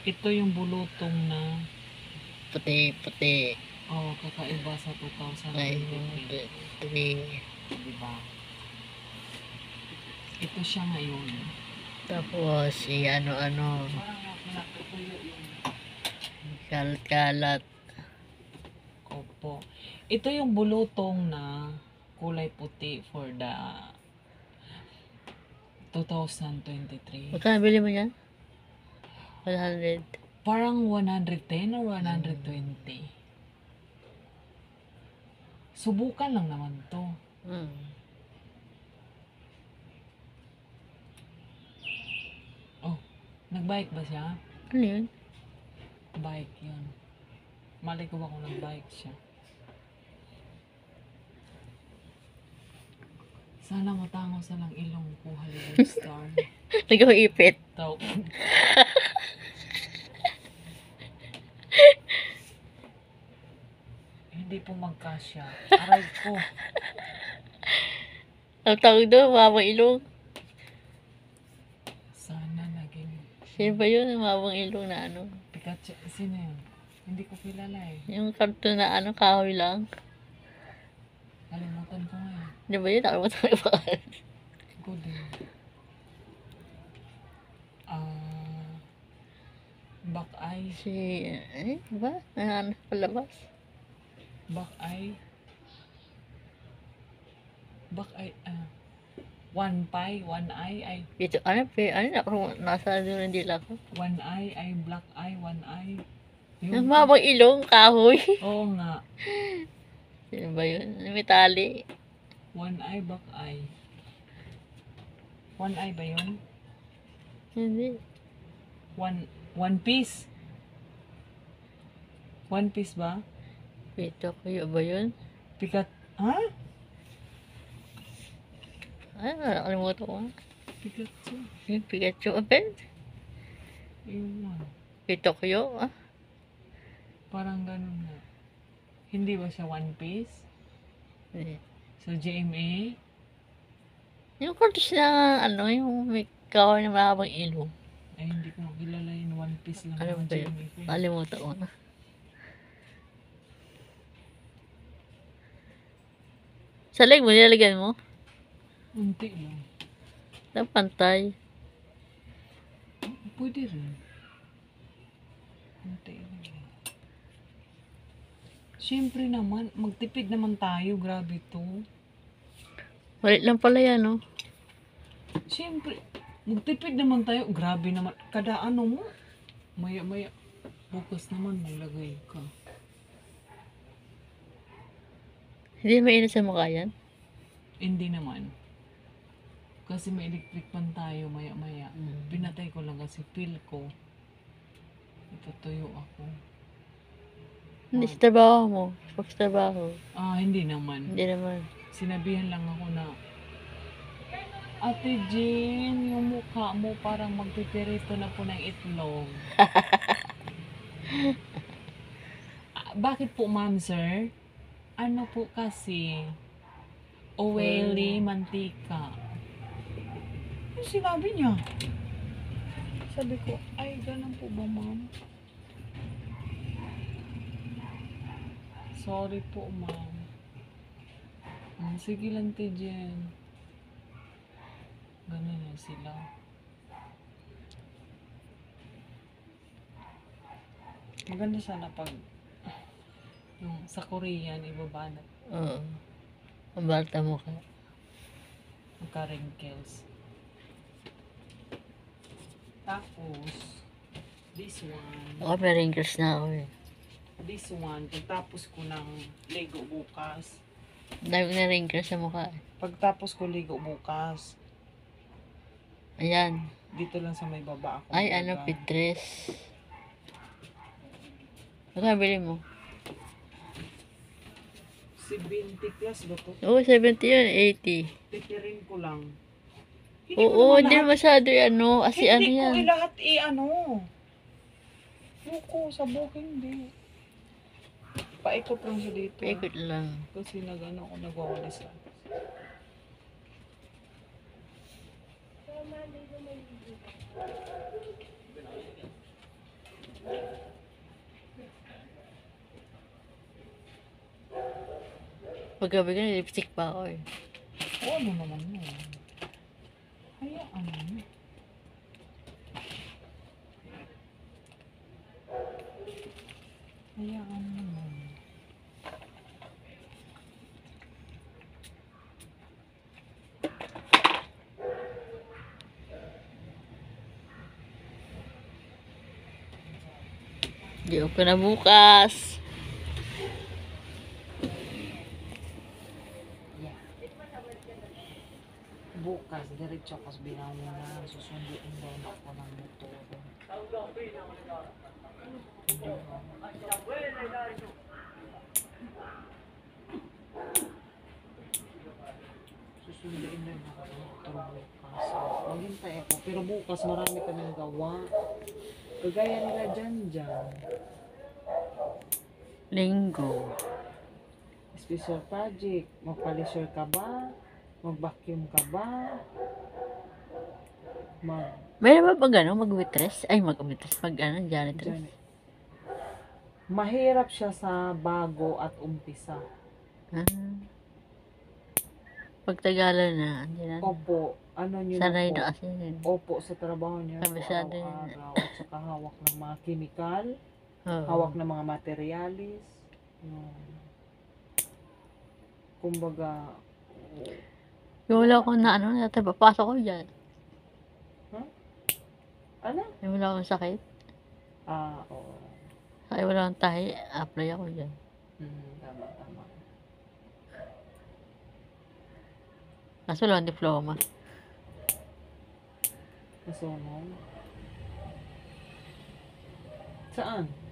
Ito yung bulutong na Puti-puti. kakaiba sa Ay, 2023. Diba? Ito siya ngayon. tapos, ano-ano. Parang natutuyo yung... Kalat-kalat. Opo. Ito yung bulutong na kulay puti for the 2023. Magkano bili mo yan? 100. Parang 110 or 120. Subukan lang naman to. Oh, nagbike ba siya? Ano yun? Bike yun. Malay ko ba kung nagbike siya? Sana matangos na lang ilong ko, Hollywood star. Nag-uipit. Tao. Hindi po magkasya. Aray ko. Ang tawag doon, mabang ilong. Sana naging... Sino ba yun? Ang mabang ilong na ano? Pikachu. Sino yun? Hindi ko kilala eh. Yung karton na ano, kahoy lang. Kalimutan ko nga eh. Di ba yun? Nakalimutan ko yung pangalan. Good eh. Back eye. Si, ba? Ano, palabas? Back eye. Back eye. One pie, one eye, ay. Ito, ano, nasa doon hindi lang ako. One eye, ay black eye, one eye. Ang mabang ilong, kahoy. Oo nga. Sino ba yun? May tali. One eye, back eye. One eye ba yun? Hindi. One piece. One piece ba? Pito kuyo ba yun? Pikat, ha? Ay, nakalimutan ko. Pikachu. Yung Pikachu, apel? Yung Pito kuyo, ah? parang ganun nga. Hindi ba siya one piece? Hindi. So, GMA? Yung kartos na, ano, yung may kahoy na mahabang ilong. Ay, hindi ko makilala yun. One piece lang. Ano naman ba yun? GMA ko. Nakalimutan ko na. Sa leg mo, nilalagyan mo? Unti lang. Na pantay. Pwede rin. Unti lang. Siyempre naman, magtipid naman tayo. Grabe to. Malit lang pala yan, no? Siyempre, magtipid naman tayo. Grabe naman. Kada ano mo, maya-maya. Bukas naman, maglagay ka. Hindi mainit sa mukha yan? Hindi naman. Kasi may electric pan tayo, maya-maya. Pinatay ko lang kasi feel ko. Itutuyo ako. Hindi sa trabaho mo. Pag sa trabaho. Hindi naman. Hindi naman. Sinabihan lang ako na, Ate Jean, yung mukha mo parang magpipirito na po ng itlog. Bakit po, ma'am, sir? Ano po kasi? Oily mantika. Ano sinabi niya? Sabi ko, ay, ganun po ba, ma'am? Sorry po, ma'am. Sige lang, Ate Jen. Ganun na sila. Maganda sana pag yung sa Korean, ibabanat. Oo. Mabalta mo ka. Magka-wrinkles. Tapos, this one. Ako may wrinkles na ako eh. This one, pagtapos ko ng ligo bukas. Dami na wrinkles sa mukha eh. Pagtapos ko ligo bukas, Ayan. dito lang sa may baba ako. Ay, ano, Pinterest. Magkano bili mo? 70 plus ba to? Oo, 70 yun, 80. Titirin ko lang. Oo, hindi masyado yan, ano. Kasi ano Hindi yan. ko lahat ano. Buko, sa buko hindi. Paikot lang siya dito. Paikot lang. Kasi ako nagwawalis lang. Paggabi ko, lipstick pa ako eh. O ano naman yun? Hayaan mo. Hayaan mo naman. Di ko na bukas. Yeah. Bukas, diretso ko sa binaw na susunduin daw na ako ng motor. Hindi ba? Susunduin daw na ako ng motor bukas. Maghintay ako, pero bukas marami kaming gawa. Kagaya nila dyan. Linggo. Special project. Magpalisure ka ba? Mag-vacuum ka ba? Meron ba pag ano, mag-waitress? Ay, mag-waitress. Pag ano, janitress. Mahirap siya sa bago at umpisa. Ah. Pag Tagalan na, andyan na. Opo, ano nyo Sanay na na po? kasi yun. Opo, sa trabaho niya. Kabisado yun. Araw-araw. At saka hawak ng mga chemical. Oo. Hawak ng mga materialis. Kumbaga, Yung wala akong na ano, papasok ko dyan. ano? Yung wala akong sakit. Oo. Ay, wala akong tahi, apply ako dyan. Tama. Kaso wala akong diploma. Nasunog. Saan?